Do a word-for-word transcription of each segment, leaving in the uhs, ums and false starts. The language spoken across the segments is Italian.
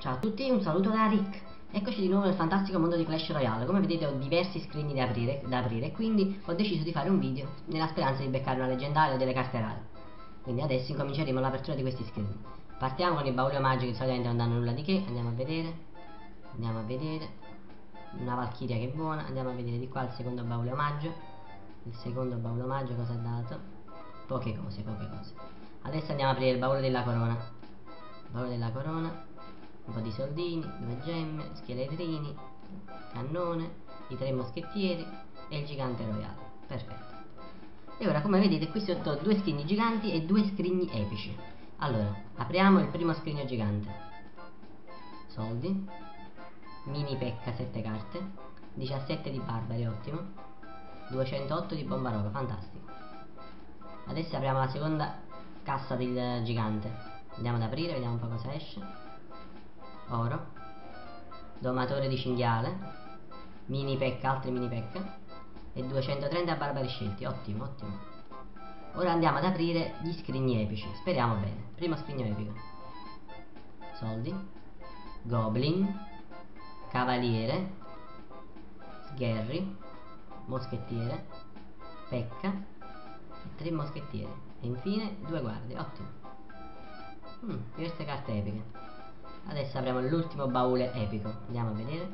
Ciao a tutti, un saluto da Rick. Eccoci di nuovo nel fantastico mondo di Clash Royale. Come vedete ho diversi screen da aprire, da aprire quindi ho deciso di fare un video nella speranza di beccare una leggendaria o delle carte rare. Quindi adesso incominceremo l'apertura di questi screen. Partiamo con i bauli omaggi che solitamente non danno nulla di che. Andiamo a vedere. Andiamo a vedere. Una Valchiria che è buona. Andiamo a vedere di qua il secondo baule omaggio. Il secondo baule omaggio cosa ha dato? Poche cose, poche cose. Adesso andiamo a aprire il baule della corona. Baule della corona. Un po' di soldini, due gemme, scheletrini, cannone, i tre moschettieri e il gigante royale. Perfetto. E ora come vedete qui sotto ho due scrigni giganti e due scrigni epici. Allora, apriamo il primo scrigno gigante. Soldi. Mini pecca sette carte. diciassette di barbari, ottimo. duecentootto di bombarolo, fantastico. Adesso apriamo la seconda cassa del gigante. Andiamo ad aprire, vediamo un po' cosa esce. Oro, domatore di cinghiale, mini pecca, altri mini pecca e duecentotrenta barbari scelti, ottimo, ottimo. Ora andiamo ad aprire gli scrigni epici, speriamo bene. Primo scrigno epico. Soldi, goblin, cavaliere, sgherri, moschettiere, pecca e tre moschettieri e infine due guardie, ottimo. mm, diverse carte epiche. Adesso apriamo l'ultimo baule epico. Andiamo a vedere.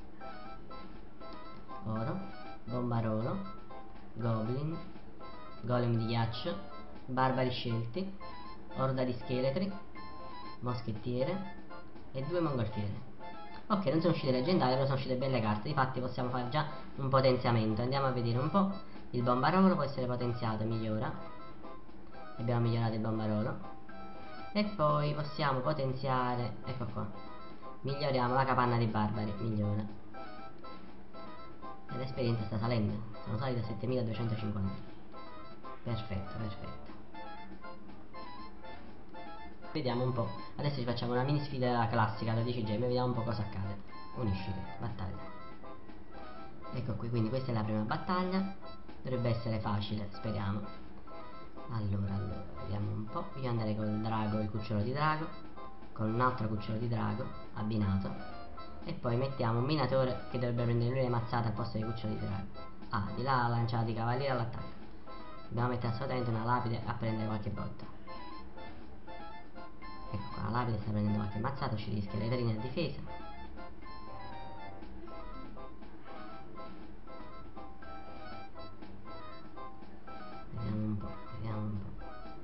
Oro, bombarolo, goblin, golem di ghiaccio, barbari scelti, orda di scheletri, moschettiere e due mongolfiere. Ok, non sono uscite leggendarie, però sono uscite belle carte. Infatti possiamo fare già un potenziamento. Andiamo a vedere un po'. Il bombarolo può essere potenziato, migliora. Abbiamo migliorato il bombarolo. E poi possiamo potenziare, ecco qua, miglioriamo la capanna dei barbari, migliora. E l'esperienza sta salendo, sono saliti a settemiladuecentocinquanta. Perfetto, perfetto. Vediamo un po', adesso ci facciamo una mini sfida classica da dieci gemme, vediamo un po' cosa accade. Uniscite, battaglia. Ecco qui, quindi questa è la prima battaglia, dovrebbe essere facile, speriamo. Allora, allora, vediamo un po'. Io andrei col drago, il cucciolo di drago, con un altro cucciolo di drago abbinato, e poi mettiamo un minatore che dovrebbe prendere lui le mazzate al posto dei cuccioli di drago. Ah, di là la lanciata di cavaliere all'attacco. Dobbiamo mettere assolutamente una lapide a prendere qualche botta. Ecco qua, la lapide sta prendendo qualche mazzata, uscire gli scheletrini a difesa. Vediamo un po', vediamo un po'.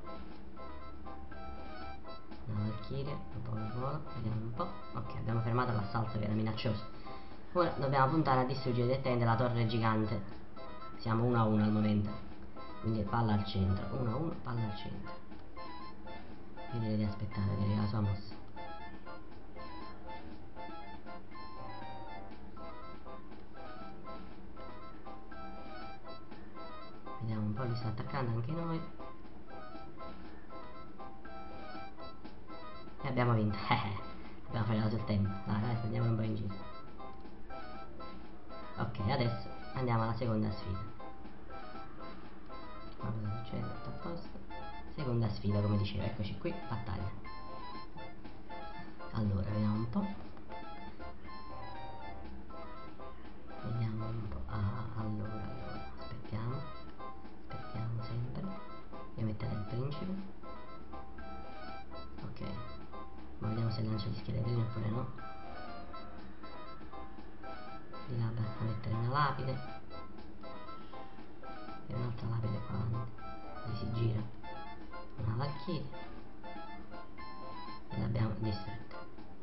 Una Valchiria, un po' al volo, vediamo un po'. Ok, abbiamo fermato l'assalto che era minaccioso. Ora dobbiamo puntare a distruggere direttamente la torre gigante. Siamo uno a uno al momento, quindi palla al centro, uno a uno, palla al centro. Io direi di aspettare, vedere la sua mossa. Vediamo un po', li sta attaccando anche noi. E abbiamo vinto. Abbiamo frenato sul tempo. Dai, dai, prendiamolo un po' in giro. Ok, adesso andiamo alla seconda sfida. Ma cosa succede? Tutto a posto. Seconda sfida, come dicevo, eccoci qui, battaglia. Allora, vediamo un po'. Vediamo un po'. Ah, allora, allora, aspettiamo. Aspettiamo sempre. Io metterei il principe. Ok. Ma vediamo se lancia gli scheletrini oppure no. Di là basta mettere una lapide. E un'altra lapide qua avanti. Così si gira. Una Valchiria. E l'abbiamo distrutta.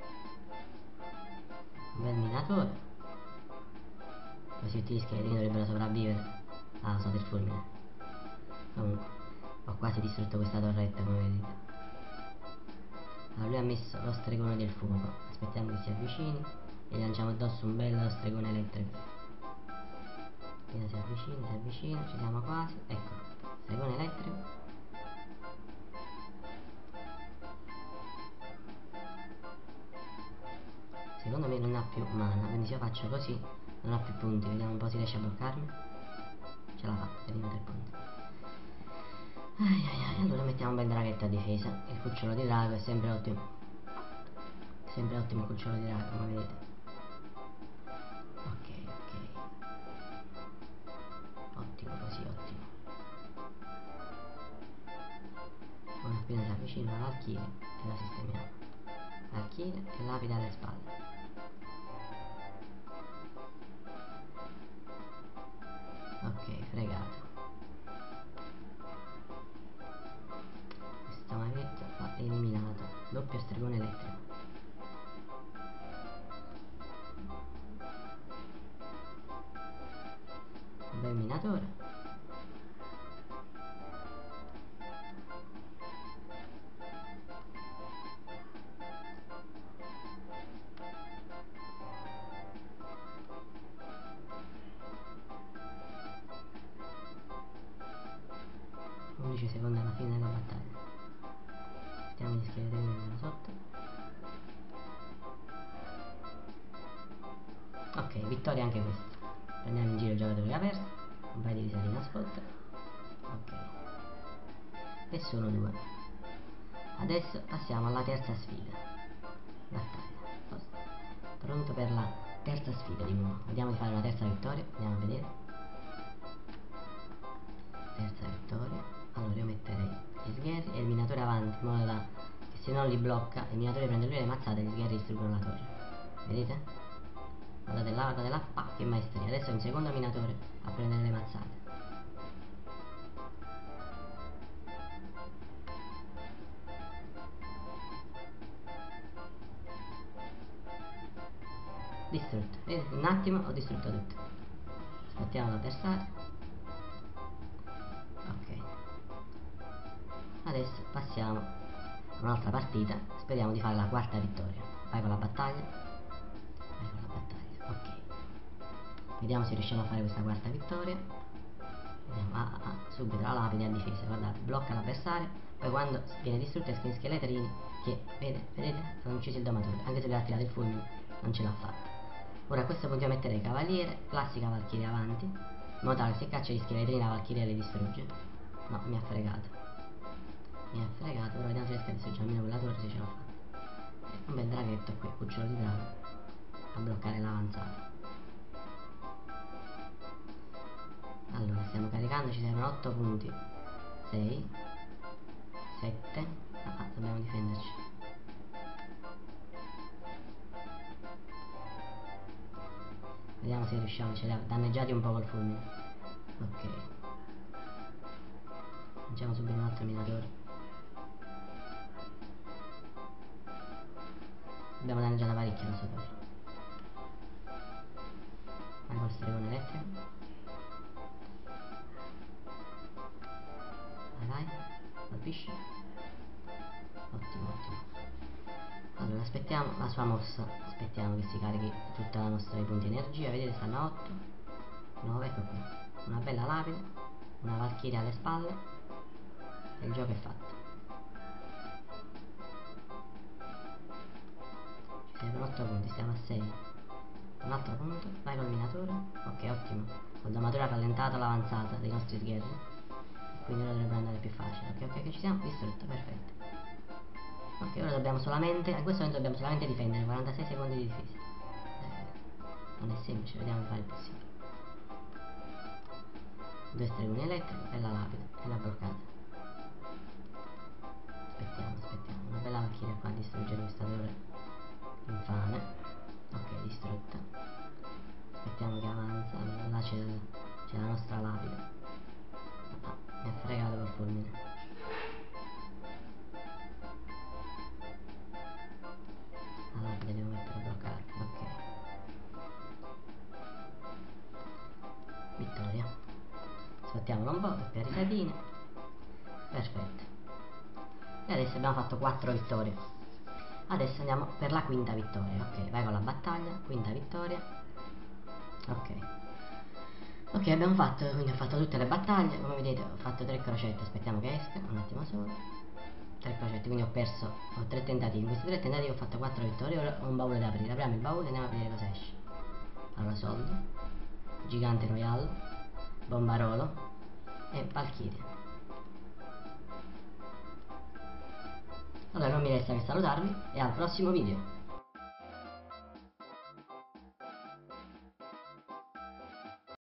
Un bel minatore. Così tutti gli scheletrini dovrebbero sopravvivere. Ah, so del fulmine. Comunque, ho quasi distrutto questa torretta, come vedete. Allora lui ha messo lo stregone del fuoco. Aspettiamo che si avvicini e gli lanciamo addosso un bello stregone elettrico. Appena si avvicina, si avvicina, ci siamo quasi. Ecco, stregone elettrico. Secondo me non ha più mana, quindi se io faccio così non ha più punti. Vediamo un po' se riesce a bloccarmi. Ce l'ha fatta, tenuto tre punti. Ai ai ai, allora mettiamo un bel draghetto a difesa. Il cucciolo di drago è sempre ottimo. sempre ottimo il cucciolo di drago, come vedete. Ok, ok. Ottimo, così, ottimo. Non appena si avvicina la Valkyrie e la sistemiamo. Valkyrie e lapide alle spalle. Ok, fregato. Questa maglietta va eliminata. Doppio stregone elettrico. Un bel minatore. undici secondi alla fine della battaglia. Mettiamo gli scheletrini da sotto. Ok, vittoria anche questa. Prendiamo in giro il giocatore che ha perso. Un paio di risatina a spot. Ok. E sono due. Adesso passiamo alla terza sfida. Battaglia. Posto. Pronto per la terza sfida di nuovo. Vediamo di fare una terza vittoria. Andiamo a vedere. Terza vittoria. Allora io metterei gli sgherri e il minatore avanti, in modo da che se non li blocca il minatore prende lui le mazzate e gli sgherri distruggono la torre. Vedete? Guardate là, guardate là, pa, che maestria. Adesso è un secondo minatore a prendere le mazzate. Distrutto. Vedete? In un attimo ho distrutto tutto. Aspettiamo l'avversario. Ok. Adesso passiamo a un'altra partita. Speriamo di fare la quarta vittoria. Vai con la battaglia. Vai con la battaglia. Ok. Vediamo se riusciamo a fare questa quarta vittoria. Vediamo. Ah, ah, subito la lapide a difesa. Guardate, blocca l'avversario. Poi quando viene distrutto escono i scheletrini che, vedete, vedete, hanno ucciso il domatore. Anche se lui ha tirato il fulmine, non ce l'ha fatta. Ora a questo punto io metterei cavaliere, classica valchiria avanti, in modo tale che se caccia gli scheletrini la valchiria li distrugge. No, mi ha fregato. Mi ha fregato, ora vediamo se riesco a distruggere almeno quella torre, se ce l'ho fatta. Un bel draghetto qui, cucciolo di drago, a bloccare l'avanzata. Allora, stiamo caricando, ci servono otto punti. sei, sette, ah, dobbiamo difenderci. Vediamo se riusciamo, ce li ha danneggiati un po' col fulmine. Ok. Lanciamo subito un altro minatore. Abbiamo danneggiato parecchio la sua torre. Vai col stregone elettrico. Vai vai. Colpisci. Ottimo, ottimo. Allora aspettiamo la sua mossa. Aspettiamo che si carichi tutta la nostra i punti energia. Vedete, stanno a otto, nove, ecco qui. Una bella lapide, una valchiria alle spalle e il gioco è fatto. Ci servono otto punti, stiamo a sei. Un altro punto, vai col minatore. Ok, ottimo. Col domatore ha rallentato l'avanzata dei nostri sgherri, quindi ora dovrebbe andare più facile. Ok, ok, che ci siamo, distrutto, perfetto. Ok, ora dobbiamo solamente, a questo momento dobbiamo solamente difendere, quarantasei secondi di difesa. Eh, non è semplice, vediamo di fare il possibile. Due stregoni elettrici e la lapide, e la bloccata. Aspettiamo, aspettiamo, una bella valchiria qua a distruggere questa torre infame. Ok, distrutta. Aspettiamo che avanza, là c'è la nostra lapide. Ah, mi ha fregato col fulmine. La lapide devo mettere a bloccare, ok. Vittoria. Aspettiamolo un po', doppia risatina. Perfetto. E adesso abbiamo fatto quattro vittorie. Adesso andiamo per la quinta vittoria. Ok, vai con la battaglia, quinta vittoria. Ok. Ok, abbiamo fatto, quindi ho fatto tutte le battaglie. Come vedete ho fatto tre crocette, aspettiamo che esca, un attimo solo. Tre crocette, quindi ho perso, ho tre tentativi. In questi tre tentativi ho fatto quattro vittorie. Ora ho un baule da aprire. Apriamo il baule e andiamo a vedere cosa esce. Allora, soldi, gigante royale, bombarolo e valchiria. Allora non mi resta che salutarvi e al prossimo video.